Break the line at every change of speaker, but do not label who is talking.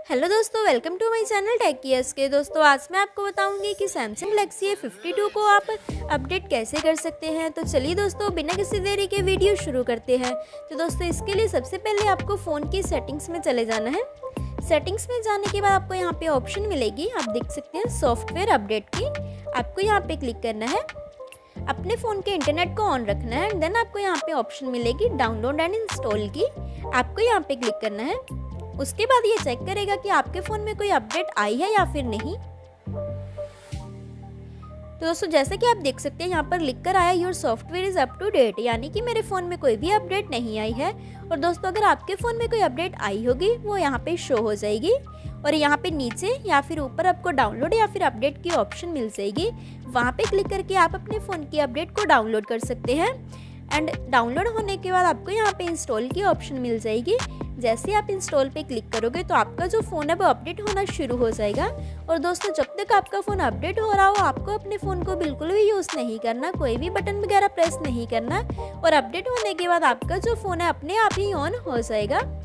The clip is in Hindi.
हेलो दोस्तों, वेलकम टू माय चैनल टेकियर्स के। दोस्तों आज मैं आपको बताऊंगी कि सैमसंग गैलेक्सी A52 को आप अपडेट कैसे कर सकते हैं। तो चलिए दोस्तों, बिना किसी देरी के वीडियो शुरू करते हैं। तो दोस्तों इसके लिए सबसे पहले आपको फ़ोन की सेटिंग्स में चले जाना है। सेटिंग्स में जाने के बाद आपको यहाँ पे ऑप्शन मिलेगी, आप देख सकते हैं सॉफ्टवेयर अपडेट की। आपको यहाँ पे क्लिक करना है, अपने फ़ोन के इंटरनेट को ऑन रखना है एंड देन आपको यहाँ पे ऑप्शन मिलेगी डाउनलोड एंड इंस्टॉल की। आपको यहाँ पे क्लिक करना है। उसके बाद ये चेक करेगा कि आपके फ़ोन में कोई अपडेट आई है या फिर नहीं। तो दोस्तों जैसे कि आप देख सकते हैं यहाँ पर लिख कर आया your software is up to date, यानी कि मेरे फ़ोन में कोई भी अपडेट नहीं आई है। और दोस्तों अगर आपके फ़ोन में कोई अपडेट आई होगी वो यहाँ पे शो हो जाएगी और यहाँ पे नीचे या फिर ऊपर आपको डाउनलोड या फिर अपडेट की ऑप्शन मिल जाएगी। वहाँ पे क्लिक करके आप अपने फ़ोन की अपडेट को डाउनलोड कर सकते हैं एंड डाउनलोड होने के बाद आपको यहाँ पे इंस्टॉल की ऑप्शन मिल जाएगी। जैसे आप इंस्टॉल पे क्लिक करोगे तो आपका जो फ़ोन है वो अपडेट होना शुरू हो जाएगा। और दोस्तों जब तक आपका फ़ोन अपडेट हो रहा हो आपको अपने फ़ोन को बिल्कुल भी यूज़ नहीं करना, कोई भी बटन वगैरह प्रेस नहीं करना। और अपडेट होने के बाद आपका जो फ़ोन है अपने आप ही ऑन हो जाएगा।